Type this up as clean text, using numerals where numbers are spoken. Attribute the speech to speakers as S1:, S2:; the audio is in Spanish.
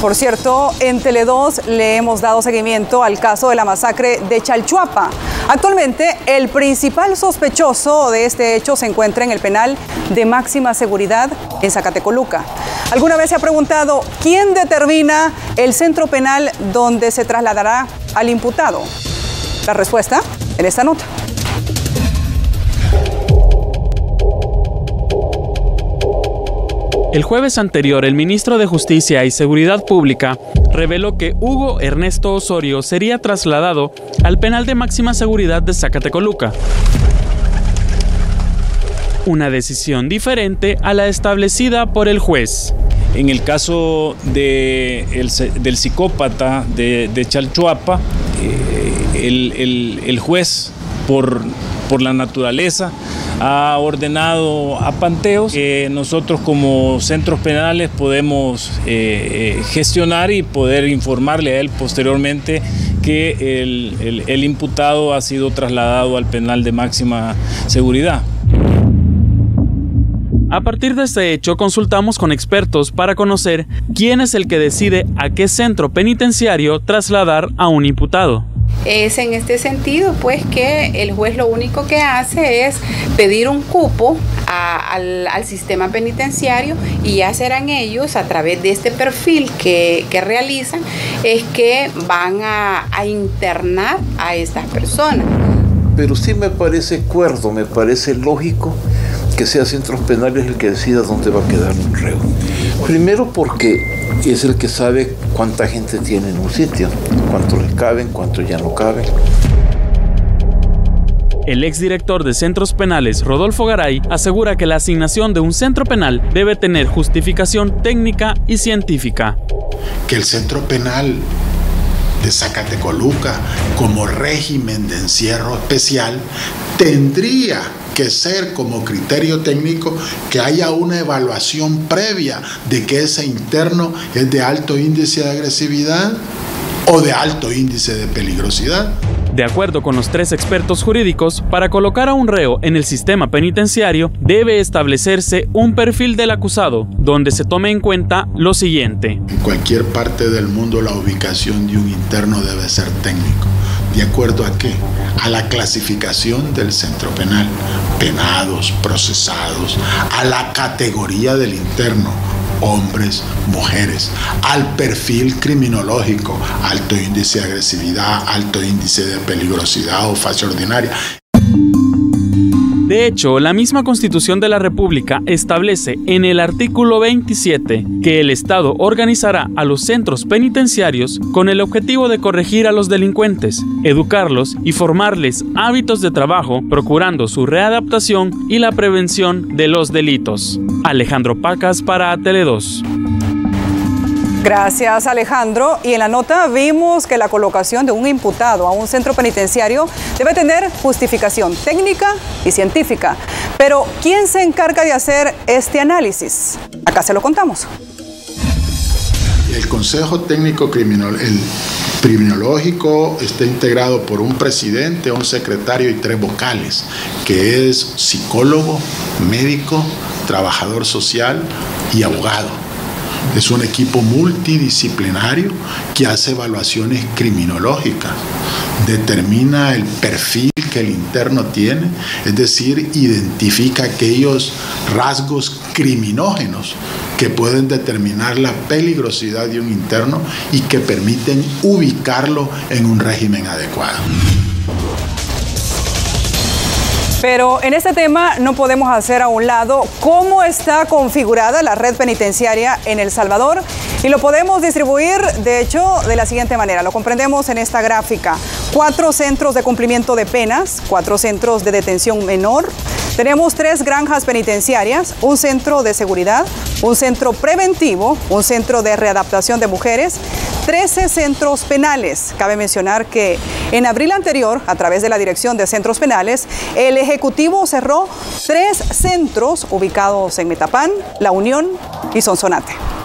S1: Por cierto, en Tele2 le hemos dado seguimiento al caso de la masacre de Chalchuapa. Actualmente, el principal sospechoso de este hecho se encuentra en el penal de máxima seguridad en Zacatecoluca. ¿Alguna vez se ha preguntado quién determina el centro penal donde se trasladará al imputado? La respuesta en esta nota.
S2: El jueves anterior, el ministro de Justicia y Seguridad Pública reveló que Hugo Ernesto Osorio sería trasladado al penal de máxima seguridad de Zacatecoluca. Una decisión diferente a la establecida por el juez.
S3: En el caso del psicópata de Chalchuapa, el juez, por la naturaleza, ha ordenado a Panteos que nosotros como centros penales podemos gestionar y poder informarle a él posteriormente que el imputado ha sido trasladado al penal de máxima seguridad.
S2: A partir de este hecho, consultamos con expertos para conocer quién es el que decide a qué centro penitenciario trasladar a un imputado.
S4: Es en este sentido, pues, que el juez lo único que hace es pedir un cupo al sistema penitenciario, y ya serán ellos, a través de este perfil que realizan, es que van a internar a estas personas.
S5: Pero sí me parece cuerdo, me parece lógico que sea Centros Penales el que decida dónde va a quedar un reo. Primero porque es el que sabe cuánta gente tiene en un sitio, cuánto le caben, cuánto ya no caben.
S2: El exdirector de Centros Penales, Rodolfo Garay, asegura que la asignación de un centro penal debe tener justificación técnica y científica.
S6: Que el centro penal de Zacatecoluca, como régimen de encierro especial, tendría que ser como criterio técnico que haya una evaluación previa de que ese interno es de alto índice de agresividad o de alto índice de peligrosidad.
S2: De acuerdo con los tres expertos jurídicos, para colocar a un reo en el sistema penitenciario debe establecerse un perfil del acusado, donde se tome en cuenta lo siguiente.
S6: En cualquier parte del mundo la ubicación de un interno debe ser técnico. ¿De acuerdo a qué? A la clasificación del centro penal, penados, procesados, a la categoría del interno, hombres, mujeres, al perfil criminológico, alto índice de agresividad, alto índice de peligrosidad o fase ordinaria.
S2: De hecho, la misma Constitución de la República establece en el artículo 27 que el Estado organizará a los centros penitenciarios con el objetivo de corregir a los delincuentes, educarlos y formarles hábitos de trabajo, procurando su readaptación y la prevención de los delitos. Alejandro Pacas para Tele2.
S1: Gracias, Alejandro. Y en la nota vimos que la colocación de un imputado a un centro penitenciario debe tener justificación técnica y científica. Pero, ¿quién se encarga de hacer este análisis? Acá se lo contamos.
S6: El Consejo Técnico Criminológico está integrado por un presidente, un secretario y 3 vocales, que es psicólogo, médico, trabajador social y abogado. Es un equipo multidisciplinario que hace evaluaciones criminológicas, determina el perfil que el interno tiene, es decir, identifica aquellos rasgos criminógenos que pueden determinar la peligrosidad de un interno y que permiten ubicarlo en un régimen adecuado.
S1: Pero en este tema no podemos hacer a un lado cómo está configurada la red penitenciaria en El Salvador, y lo podemos distribuir, de hecho, de la siguiente manera. Lo comprendemos en esta gráfica. 4 centros de cumplimiento de penas, 4 centros de detención menor. Tenemos 3 granjas penitenciarias, un centro de seguridad, un centro preventivo, un centro de readaptación de mujeres, 13 centros penales. Cabe mencionar que en abril anterior, a través de la Dirección de Centros Penales, el Ejecutivo cerró 3 centros ubicados en Metapán, La Unión y Sonsonate.